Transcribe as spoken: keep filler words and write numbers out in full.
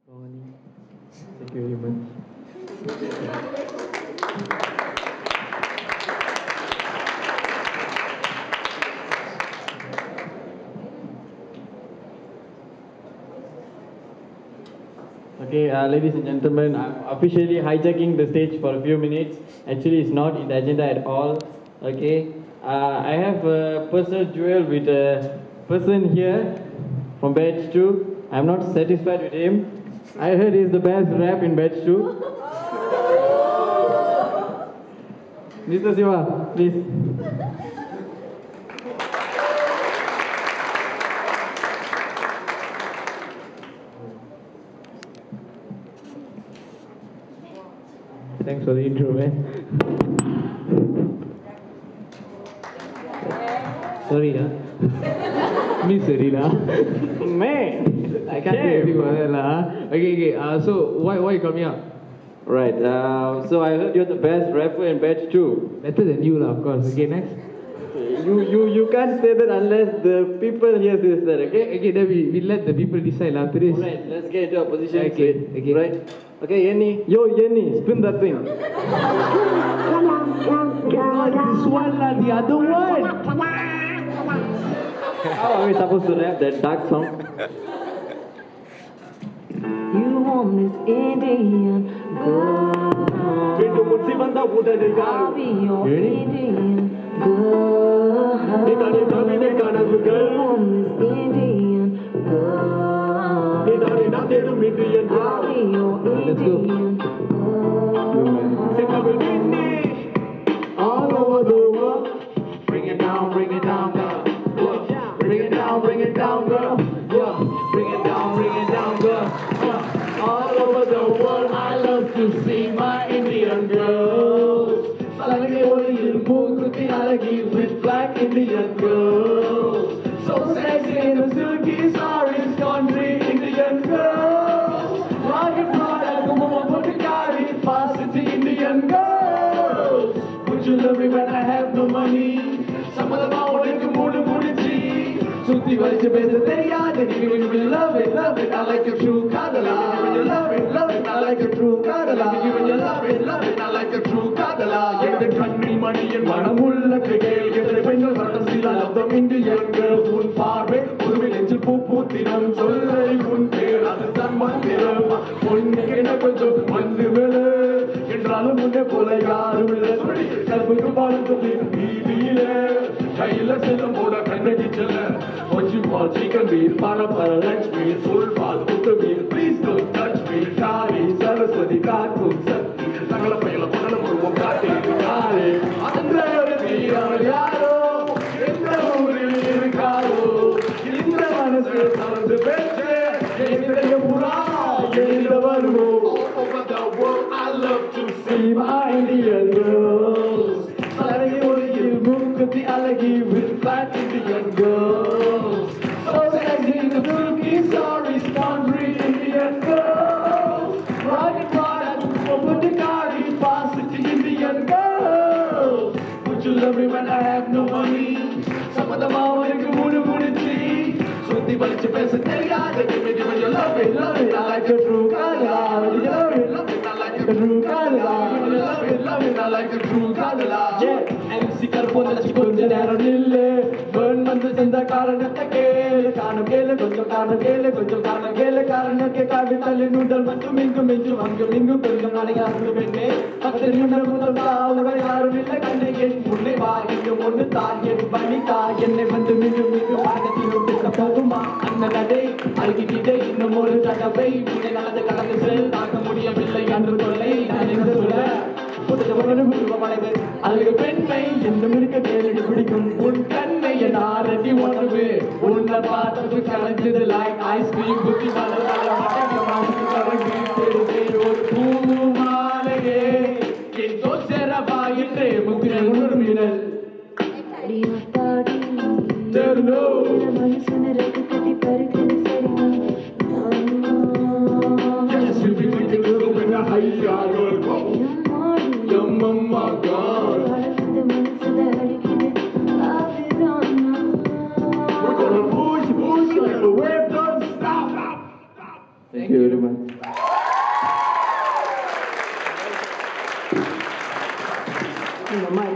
Tony, thank you very much. Okay, uh, ladies and gentlemen, I'm officially hijacking the stage for a few minutes. Actually, it's not in the agenda at all. Okay, uh, I have a personal duel with a person here from batch two. I'm not satisfied with him. I heard he's the best rap in batch two. Mister Siva, please. Thanks for the intro, man. Sorry, huh? Me sorry, lah. Man, I can't do anything about that, lah. Okay, okay. Uh, so why why you coming up? Right. Uh, so I heard you're the best rapper in batch two. Better than you, lah, of course. Okay, next. You you you can't say that unless the people here say that. Okay. Okay. Then we, we let the people decide lah after this. Alright. Let's get into our position. Okay. Okay. Right. Okay, Yenny. Yo, Yenny, spin that thing. Not this one, lah. The other one. How are we supposed to rap that dark song? You want this Indian girl. I'll be your Indian girl. You want this Indian girl. I'll be your Indian girl. All over the world. Bring it down, bring it down, girl. Bring it down, bring it down, girl. Bring it down, bring it down, girl. All over the world, I love to see my Indian girls. Salagi Oriil Mukti Alagi with black Indian girls. So sexy in the silky sarees, country Indian girls. Rocket product, Kumuma Putikari, varsity Indian girls. Would you love me when I have no money? Some of them are wanting to move to Mudichi. Suti Valche Besa Teriyade, when you love it, love it, I like a true Kadala. When you love it, love it, I like a true Kadala. When you love it, love it, I like a true Kadala. Get the country money and Manamulla Brigade, get the Bengal Vartasila, love them Indian girls, un farbe, Urvil Angel Puputinam, Solai Munte, Rajasthan Mandiram, Munekena Kojo, Mandivele, Kendrala Munde Pola Yarville, Kalpuku Palantu Bidile, Kaila Selam Boda Kanadichela. What you call chicken meat, para para lunch meat, full ball, putta meat, please don't touch me. Kari, Saraswati, Karkum, Sakti, Nagala Pela, Pagala Murmu, Kati, Kari, Andra, Yaro, Yaro, Indra, Uri, Karo, Indra, Manasa, Saraswati, Beche, Indra, Yamura, Indra, Varu. All over the world, I love to see my Indian girls. Salagi, Oriil, Mukti, Alagi, with flat Indian girls. So sexy, the silky sarees, country Indian girls. Rocket product, Putikari, varsity Indian girls. Would you love me when I have no money? Some of them are wanting to move to Mudichi. Suti Valche Besa Teriyade, give me, give me, you love it, love it, I like a true Kadala. You love it, love it, I like a true Kadala. You love it, love it, I like a true Kadala. Yeah, M C Karpona Chikunja Naranille, burn Manda Senda Karanata Kale, Kana Gale, Kojo Kana Gale, Kojo Kana Gale, Karanake Kavitali Noodle, Matu Mingu Minju, Mangu Mingu, Pilgamani Asu Bene, After Nuna Mutala, Yarvilla Kanake, Muneva, Hindu Munita, Yen Banika, Yen Nevantu Minju Minju, Agati, Pisapaguma, another day, I'll give you day, no more Takabe, Munana Kalakasel, Takamudia Villa, and the Lane, and in the Sula. அழகு பெண்மை இந்த மிருக தேடி பிடிக்கும் உன் கண்ணை என் ஆரடி உணவு உன்னை பார்த்து கலந்தது லைக் ஐஸ்கிரீம் புத்தி மலர் ஒரு பூமாலையே என் தோசரவா என்றே முத்திரை உணர்வினல் Mama God. We're gonna push, push like the wave don't stop. Thank you very much. the mic.